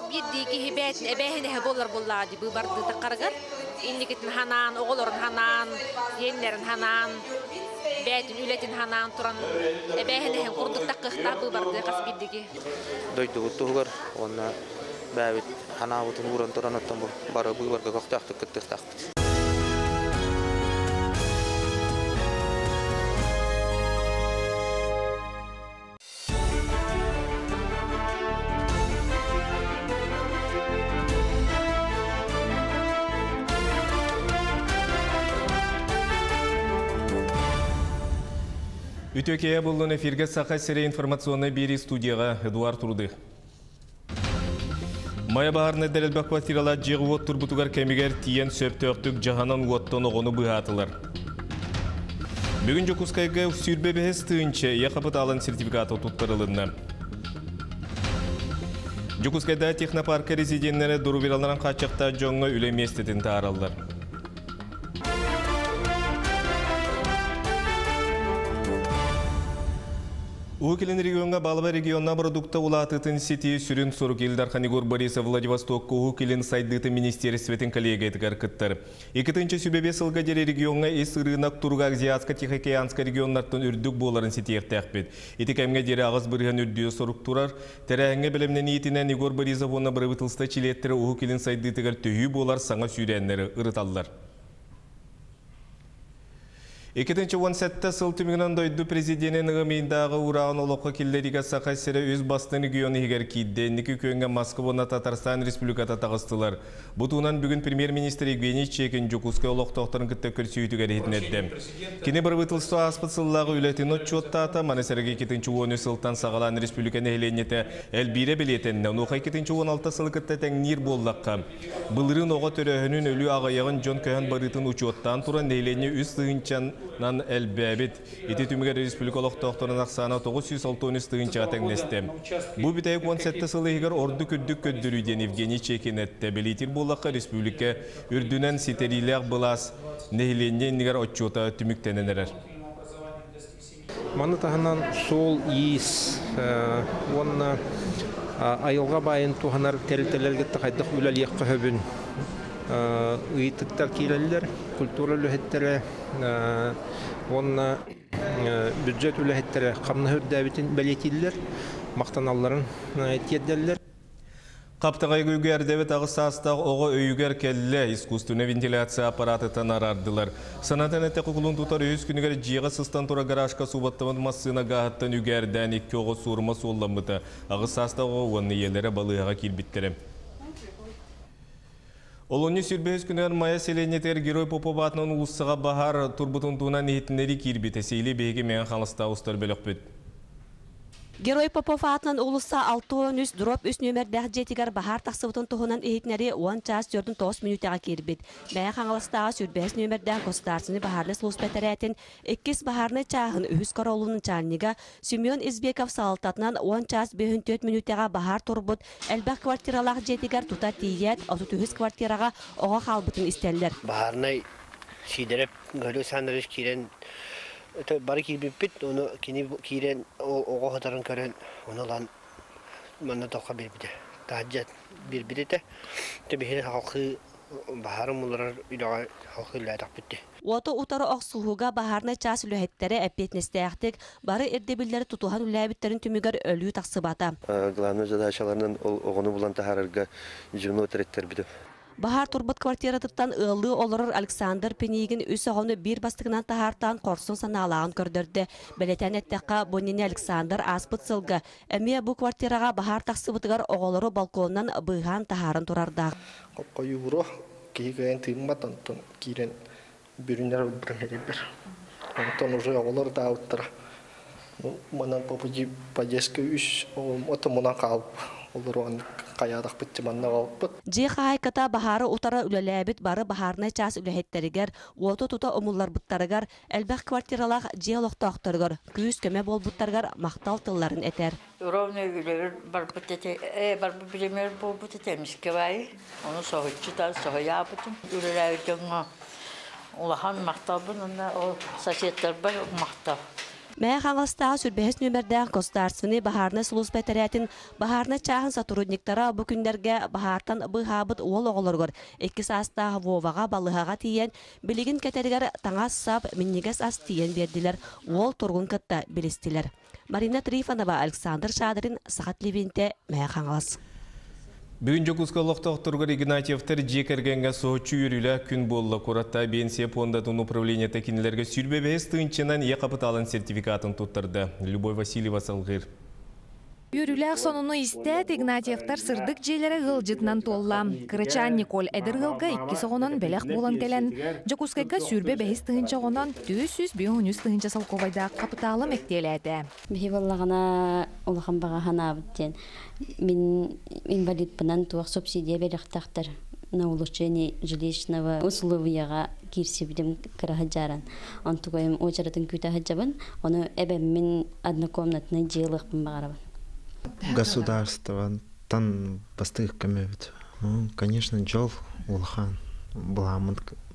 birdi ki hibet ebehine bollar bolladı bu bardı takargar. İndikitin hanan, oğulların hanan, yenlerin hanan, betin ületin hanan turan ebehine kurduk takıkta bu bardı kas birdi ki. Doydu utuğlar ona bäbit hana utun uran turan attan bara bu barga kaktaktık kıttık. Үтөкея болуын эфирге сақа сірі информационный бері студияға Эдуард Турды. Мая бағарны дәрелбәк квартирала жеғы от турбутугар кәмігер тиен сөпті өқтік жағанан оттон оғыны бұғатылар. Бүгін Жокускайға сүрбе бәхес түйінші еқапыт алын сертификаты тұттырылынна. Жокускайда технопарка резиденттері дұру вераларан қачықта жоңға үлі местетін тааралдар. Уукелин регионга Балба регионна продукта улатытын сети сүрін сорук Илдар Ханигор Борисов Владивостокка Уукелин сайдыты министерстветін коллегиятыгар кыттар. Екітінші сүбебе сылға дере регионга эс рынок турга Азиатско-Тихоокеанска регионнартын үрдік боларын сетиек тәқпет. Етекемге дере ағыз бірген үрдіе сорук турар. Тәрәңге білімнен етінен Игор Борисов оны бірбітілсті чилеттері Уукелин сайдытыгар түйі болар саңа сүйрәнлері ырыталдар. 2017 сыл түмігінен дойды президентін ғымейіндағы урағын олыққа келдеріге сақай сірі өз бастың регионы егер кейді. Некі көнге Москвона Татарстан Республиката тағыстылар. Бұтуынан бүгін премьер-министр Евгений Чекин Жокускай олықтақтарын күтті көрсейтігер етін әдді. Кені бір бұтылсты аспыт сыллағы үлетін отчуаттата, манасырығы 2-10 сылтан сағалан республиканы әйленеті әлбире білетінні. Нұқай 2-16 сылы күтті тәңнер болдаққа. Бұлырын оға төрәхінің өлі ағаяғын жон көйін барытын учуаттан тұран әйлене үз сығынчан Нан әлбәбет. Ити түмігер республикалық тоқтырын ақсана 960 тығынчаға тәңнесті. Бұ бітайық 17 сылы егер орды күрдік көддіруден Евгений Чекин әтті. Білетір болаққа республика үрдінен сетерилер бұлас нәйленнен негер отчуыта түміктененерер. Маны тағынан сол ес, онына айылға байын туғанар тәрілтелерге тақайдық үләл еққа хөбін. Үйттіктер кейлелер, культура үліхеттері, онына бюджет үліхеттері қамны хүрдәбетін бәлетелер, мақтаналарын теддерлер. Қаптағай көйгер дәвет ағысастағы оғы өйгер кәлі искусствуны вентиляция аппаратытан арардылар. Санатан әтті құқылын тұтар өз күнігер жиға сыстан тұра гаражқа субаттымын массына ғағыттан үгерден екі оғы суырма солламыты. Ағысастағы оны елері балығаға келбіттері. Олоны сүрбөз күнер мая селенетер Герой Поповатның ұлысыға бағар турбутын туынан ехетінері кирбеті сейлі бейге мен қалыста ұстар бөлік бүт. Герой Поповатның улуса 6-13 дроп үс нөмірдәқ жетігер бағар тақсыбытын тұғынан ехетінері 10 час 4-9 минутаға кербет. Бәйі қаңылыстағы сүрбәз нөмірдәқ государственный бағарлы службәтәрәтін 2 бағарны чағын үхіз королының чалныға Семен Избеков салтатынан 10 час 5-4 минутаға бағар тұрбыт әлбәқ квартиралағы жетігер тұта тиет 30 квартираға оға қалбытын істелдер. Бағарны шидереп ғылы санырыш керен бары кирбиппит, оны кини кирен ого хатарын көрен, оны лан манна тоқа бербиде. Тахаджат бербидете. Тебихер халқы бахарым олар үйдіға халқы үләдіқ бітті. Оты утары оқсуғыға бахарны час үләхеттері әппетнестәяқтік, бары ердебілері тұтуған үләбіттерін түмігер өлі тақсыбата. Главный задачаларынан оғыны бұлан тахарырға жүмі өтіреттер біді. Bahar turbat kvartiratıptan ılı olurur Alexander Penigin üs oğunu bir bastıgынан tahartan korsun sanalağın kördürdü. Beleten ettekka Bonini Alexander aspıt sılgı. Əmiye bu kvartiraga bahar taqsıbıtıgar oğuluru balkondan bıyğan taharın turardaq. Koyuru kiygen tığmatan kiren bürünler bir. Ondan уже oğulur da uttra. Manan papuji pajeske üs otomunan qalp olur onu kayadaq bitmanna qalp. Jey kata bahары utara үлеләбит бары бахарны час үләһеттеригер, ото тута омуллар буттарыгар, әлбәх квартиралах жейлоқтақтыргар, күз көмә бол буттаргар мақтал тылларын этер. Уровне гүлер бар бутете, бар пример бол бутете мискевай, оны соһучтар соһяпытым. Үлеләбитеңә улахан мақтал бунда, о соседтер бар мақтал. Мәе қаңылыстағы сүрбәхес нөмірдәң государственный бахарны сұлыс бәтәрәтін бахарны чағын сотрудниктара бұ күндерге бахартан бұғабыт ол оғылырғыр. Екі састағы воваға балығаға тиен білігін кәтәргер таңа сап міннегес ас тиен берділер. Ол тұрғын кітті білістілер. Марина Трифанова, Александр Шадырин, Сағат Левинте, мәе қаңылас. Бүгін Жокускалықтық тұрғыр Игнатьевтер жекергенге соғычу үрілі күн болла құратта бенсия пондатын управления тәкінілерге сүрбебес тыңчынан еқапыталын сертификатын тұттырды. Любой Васильева салғыр. Үріләк сонуну истәт Игнатьевтар сырдык жейлері ғылжытынан толла. Кырычан Николь әдір-ғылға 2 соғынан бәләқ болан кәлін. Жокускайға сүрбе бәйіз тыңынча ғонан 200-500 тыңынча салковайда қапыталы мәктелі әді. Бейі болағына олған баға хана бұттен. Мен инвалид бұнан туақ субсидия бәріқтақтар. На улучшение жилищного условияға кирси білім кіраға жаран. Он туғайым очаратын күті хаджабын, оны әбәм мен однокомнатный желықпын бағарабын. Государство тан бастых камевит. Конечно, Джол Улхан Бламан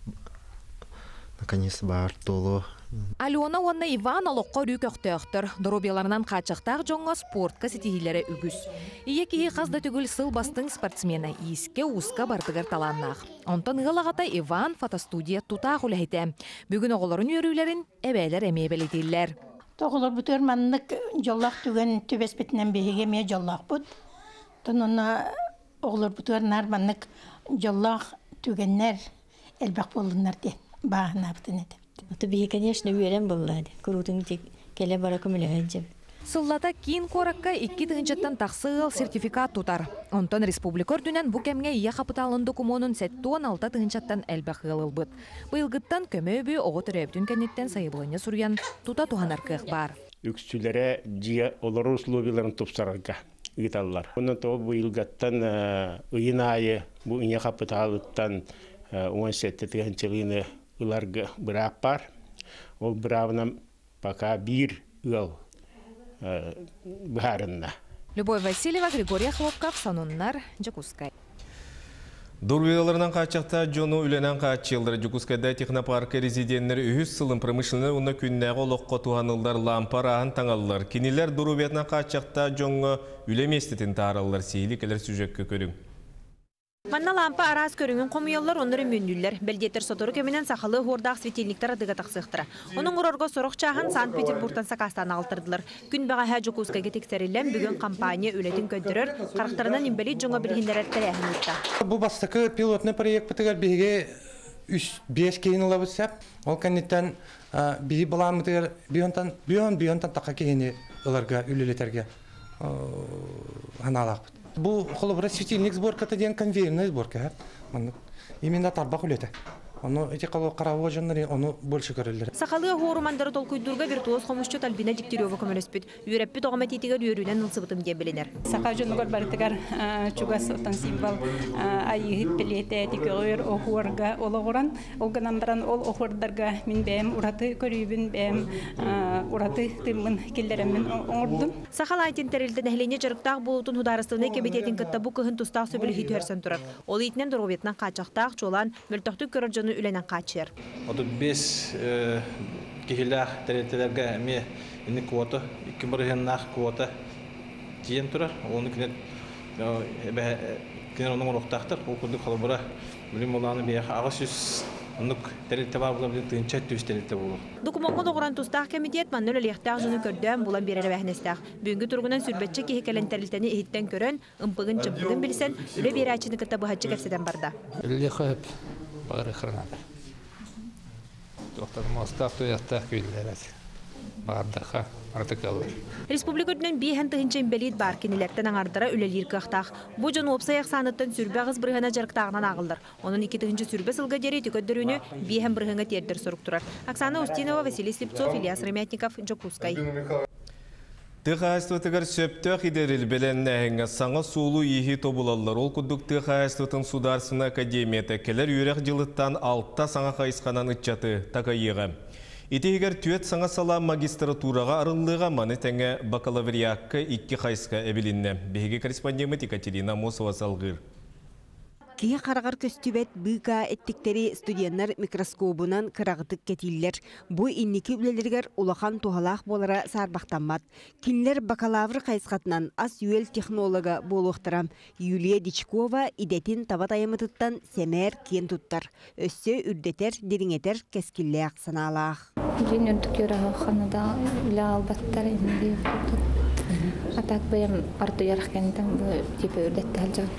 наконец бар толо. Алена онна Иван алоққа рүйкөқтөқтір. Доробияларынан қачықтақ жоңға спортқа сетихилері үгіз. Ие кейі қазда түгіл сыл бастың спортсмена иске ұсқа бардығыр таланнақ. Онтан ғылағата Иван фотостудия тұтақ үләйті. Бүгін оғыларын өрілерін әбәйлер әмейбелетелер. Тоғылар бұтыр маннық жоллақ түген төбес бетінен бейге ме жоллақ бұд. Тонына оғылар бұтыр нар маннық жоллақ түгеннер әлбәқ болынар де бағына бұтын еді. Это бейге, конечно, үйерен болады. Күрутың келе бара көмілі өңжеп. Сыллата кейін қораққа 2 тыңчаттан тақсығыл сертификат тұтар. Онтан республикор дүнен бұ кәмге ие қапыталын докумонын 7-6 тыңчаттан әлбәқ ғылыл бұд. Бұйылғыттан көмі өбі оғы түрәбдің кәнеттен сайылығыны сұриян тұта туғанар қық бар. Үксүлері жия олары условияларын тұпсарарға ұйталылар. Онын тоғы бұйылғыттан ұйын айы бұ ие қапыталыттан 17 тыңчылығыны ұларға бұрақ бар. Ол бұравынан пока бір ұл Бхарна. Любовь Васильева, Григорий Хлопков, Сануннар, Жокускай. Дурвеларынан қачақта жону үленен қачылдыр. Жокускайда технопарка резиденттері үйіз сылын промышленер уна күннәғы олыққа туғанылдар лампар ағын таңалылар. Кенелер дурвеларынан қачақта жоңы үлеместетін таралылар сейлі келер сюжетке көрің. Манна лампа арас көріңін қомиялар оныры мөндүллер. Белдетер сотыры көменен сақалы хордақ светильниктар адыға тақсықтыра. Оның ұрорға сұрық чағын Санкт-Петербургтан сақастан алтырдылар. Күн баға Жокускайға тексерілен бүгін компания өлетін көндірір, қарақтарынан имбелит жоңа білгендер әрттәрі әхін ұтта. Бұл бастықы пилотный проект бұтығар бейге 5 кейін ұлабы сәп. Ол кәнеттен бейі бұламытығар бүйонтан таққа кейіне ұларға, үлелетерге ғаналақ бұд. Бұл қолыбыра светильник сборката ден конвейерная сборка. Именно тарбақ үлеті. Оны эти қарауы жаннары, оны больше көрілдер. Сақалығы ғорумандары толкүйдурға виртуоз қомышчы Альбина Дегтярева көміліспіт. Үйреппі тоғамет етігер үйрінен ұлсыбытым де білінер. Сақа жонығыр барытығар чугас отан символ айығып білеті әтікігер оғырға олығыран. Олғынан баран ол оғырдарға мен бәйім ұраты көрейбін, бәйім ұраты тымын келдерімін оңырдым. Сақал айтын тәрілді нәхлене жарықтақ болутын хударыстығыны кебететін күтті бұ күхін тұстақ сөбілі хитуерсен тұрар. Ол етінен дұрғветінен қачақтақ, жолан, мөлтіқті көрір жоны үләнен қачыр. Оды 5 кехіләқ тәрелтелерге әме ені квота, 2 біргеннақ квота тиен тұрар. Оны кенер оның ұрықтақтыр. Ол күрді қалыбыра білім оланы бейіқ ағыз 100 ұнық тәрелте бар бұла білін түйін 400 тәрелте болу. Документқа доғыран тұстақ комитет маннын өліқтақ жыны көрден бұлан берері бәхінестақ. Бүгінгі тұрғынан сүрбетші кехекелен тәрелтені ехіттен көрін, ұмпығын чымпығын білсен, үлі бері әчіні күтті бұхатшы кәпседен барда. Бары хранады. Доктор Мостақ туяқтақ көйлерәді. Бардыға артықалыр. Республика дүнен бейхен тұхынчын бәлейд бар кенелерттен аңардыра үлелер қақтақ. Бұ жон опсаяқ саныттан сүрбе ғыз бірғана жарықтағынан ағылдар. Оның 2 тұхынчы сүрбе сылға дері түкөддіріні бейхен бірғанға тердір сұрық тұрар. Оксана Устинова, Василий Слепцов, Ильяс Ремятников, Жокускай. Тыхайстытыгар сөптөк идерил беленнәһеңе саңа сулу ихи тобулалар. Ол күддік Тыхайстытын Сударсына академията келер үйрек жылыттан 6 саңа қайысқанан үтчаты такайыға. Итегер түйет саңа сала магистратураға арылыға маны тәңе бакалавриакка 2 қайысқа әбілінне. Беге корреспондент Екатерина Мосова салғыр. Кие қарағар көстүбет быка эттиктери студенттер микроскопунан кырағытык кетиллер. Бу инники үлелергер улахан тухалах болара сарбақтанмат. Кинлер бакалавр кайсқатынан ас юэл технолога болуқтарам. Юлия Дичкова идетин табат айымытыттан семер кен туттар. Өссө үрдетер, деріңетер кескилле ақсаналах. Мен үрдік өрі қанада үлі албаттар енде атак бәйім арты ярықкенден бұл типі үрдетті әлжан.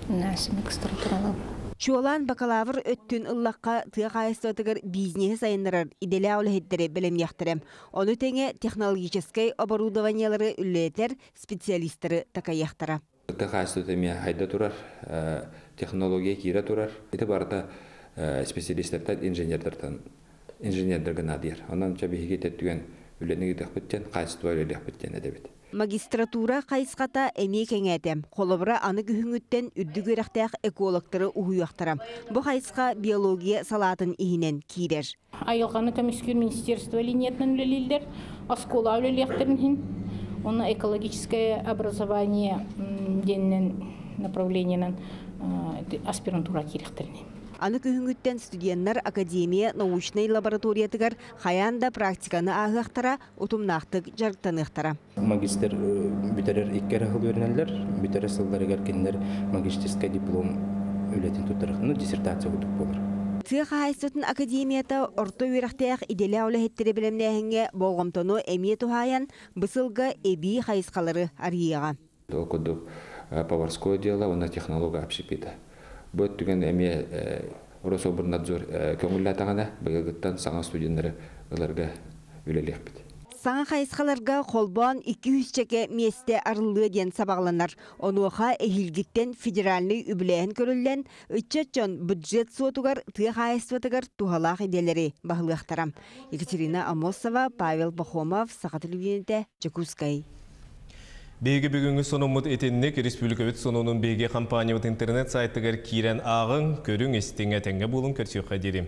Чуолан бакалавр өттүн ыллаққа тыа қайыстатығыр бизнес сайынырар иделі аулахеттері білім яқтырым. Оны теңе технологическай оборудованиялары үллетер специалистері тақа яқтыра. Тыа қайыстатыме хайда тұрар, технология кире тұрар. Еті барда специалистерден инженердерген адыр. Онан чабихиге тәттіген үлленігі дәқпіттен, қайыстуа үлеліқпіттен әдебет. Магистратура қайысқата әме кәңәтем. Қолыбыра аны күхіңіттен үдді-көріқтәқ экологтары ұғыяқтарам. Бұл қайысқа биология салатын ихінен кейдер. Айылғаны комиссия министерства линетнен үлелілдер, оскола үлеліқтерін, оны экологическое образование деннен направлениенен аспирантура керектерін. Аны күхіңіттен студенттер академия научный лабораториятығар қаянда практиканы ағықтара, ұтымнақтық жарықтанықтара. Магистр бүтерер иккер ақыл өрінелер, бүтерер сылдар егеркенлер магистерская диплом өлетін тұттарықтың диссертация ұдық болыр. Тыға хайсытын академията орто үйрақтаяқ иделі аулахеттері білімләхінге болғымтону әмие тухаян бұсылға әбі хайсқалары арияға. Оқыдық поварское дело, оны технология общепита. Бөт түген әме Рособорнадзор көңілі атағана бұйылғыттан саңа студенттері ұларға үлелек біді. Саңа қайысқаларға қолбан 200 чеке месте арылығы ден сабағланар. Онуға әхілгіктен федеральный үбілейін көрілден үтчетчон бюджет сотуғар тыға қайысватығар тухалақ иделері бағылықтарам. Екатерина Амосова, Павел Бахомов, Сақа телевидениеті, Чекускай. Беги бүгүнгү сонумут этенник республикабыт сонунун беги компаниябыт интернет сайттыгар кирен агын көрүң эстиңе теңге булун көрсөкка дерим.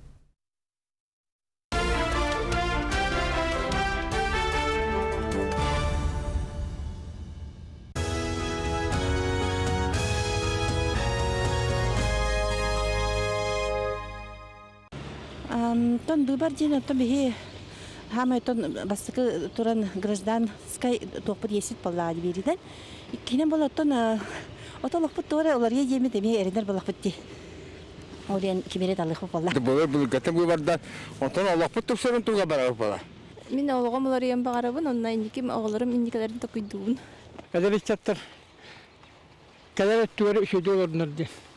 Тон выбор день, то беги. Хамайтон бастыкы туран граждан скай топыр есет болла бериден. Кинен болаттон отолоқпыт тура олар еми деме эренер болақпытти. Олен кимерет алықпы болла. Болар бұл гатын выбордан онтон олақпыт турсырын туға барар бола. Мен оғам олар ем бағарабын, онна индиким оғаларым индикаларын тақуйдуын. Кәдер ичаттар. Кәдер өттігері үшеді оларынырды.